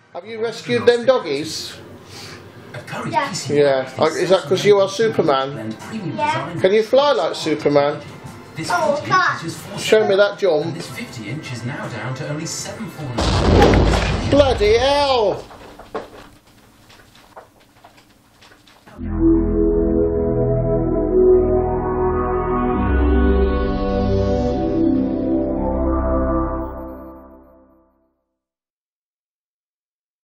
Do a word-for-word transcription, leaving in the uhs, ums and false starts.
Have you rescued them doggies? Yeah. Yeah. Is that because you are Superman? Yeah. Can you fly like Superman? Oh, God. Show me that jump. This fifty inch is now down to only seven four nine. Bloody hell!